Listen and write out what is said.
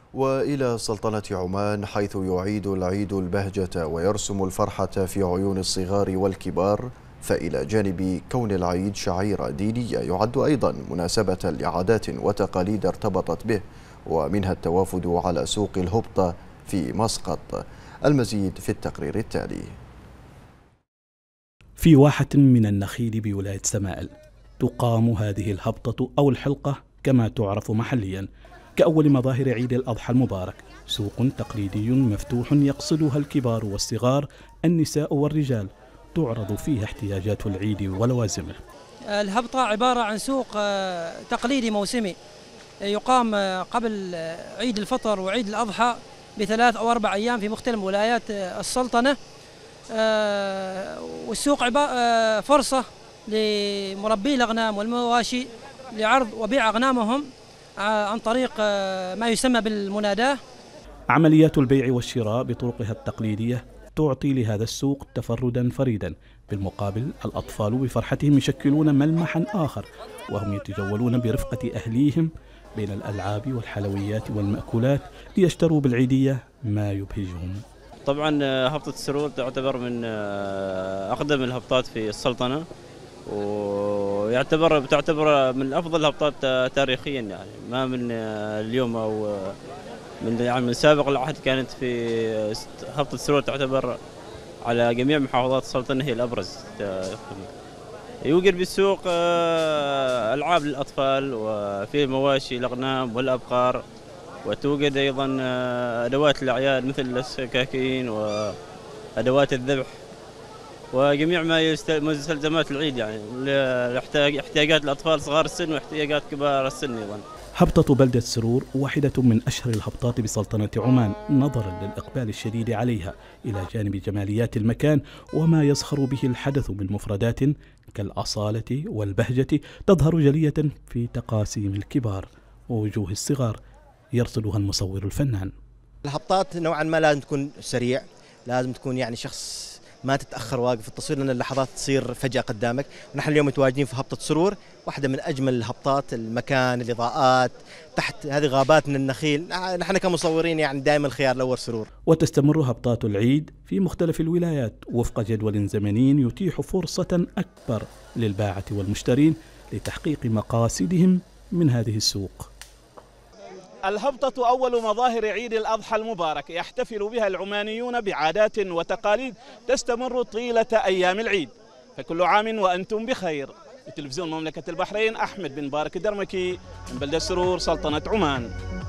وإلى سلطنة عمان، حيث يعيد العيد البهجة ويرسم الفرحة في عيون الصغار والكبار. فإلى جانب كون العيد شعيرة دينية، يعد أيضا مناسبة لعادات وتقاليد ارتبطت به، ومنها التوافد على سوق الهبطة في مسقط. المزيد في التقرير التالي. في واحة من النخيل بولاية سمائل تقام هذه الهبطة أو الحلقة كما تعرف محليا كأول مظاهر عيد الأضحى المبارك. سوق تقليدي مفتوح يقصدها الكبار والصغار، النساء والرجال، تعرض فيها احتياجات العيد ولوازمه. الهبطة عبارة عن سوق تقليدي موسمي يقام قبل عيد الفطر وعيد الأضحى ب3 أو 4 أيام في مختلف ولايات السلطنة. والسوق فرصة لمربي الأغنام والمواشي لعرض وبيع أغنامهم عن طريق ما يسمى بالمناداة. عمليات البيع والشراء بطرقها التقليدية تعطي لهذا السوق تفردا فريدا. بالمقابل الأطفال بفرحتهم يشكلون ملمحا آخر، وهم يتجولون برفقة أهليهم بين الألعاب والحلويات والمأكولات ليشتروا بالعيدية ما يبهجهم. طبعا هبطة السرور تعتبر من أقدم الهبطات في السلطنة، وتعتبر من أفضل الهبطات تاريخيا، يعني ما من اليوم أو من سابق العهد. كانت في هبطة السرور تعتبر على جميع محافظات السلطنة هي الأبرز. يوجد بالسوق ألعاب للأطفال، وفيه مواشي الأغنام والأبقار، وتوجد أيضا أدوات الأعياد مثل السكاكين وأدوات الذبح وجميع ما مستلزمات العيد، يعني احتياجات الأطفال صغار السن واحتياجات كبار السن أيضا. هبطة بلدة سرور واحدة من أشهر الهبطات بسلطنة عمان، نظرا للإقبال الشديد عليها، إلى جانب جماليات المكان وما يزخر به الحدث من مفردات كالأصالة والبهجة تظهر جلية في تقاسيم الكبار ووجوه الصغار يرصدها المصور الفنان. الهبطات نوعا ما لازم تكون سريع، لازم تكون يعني شخص ما تتأخر واقف في التصوير، لأن اللحظات تصير فجأة قدامك. ونحن اليوم متواجدين في هبطة سرور، واحدة من أجمل الهبطات، المكان، الإضاءات، تحت هذه غابات من النخيل. نحن كمصورين يعني دائما الخيار الأول سرور. وتستمر هبطات العيد في مختلف الولايات وفق جدول زمني يتيح فرصة أكبر للباعة والمشترين لتحقيق مقاصدهم من هذه السوق. الهبطة أول مظاهر عيد الأضحى المبارك، يحتفل بها العمانيون بعادات وتقاليد تستمر طيلة أيام العيد، فكل عام وأنتم بخير. لتلفزيون مملكة البحرين، أحمد بن بارك الدرمكي من بلدة سرور، سلطنة عمان.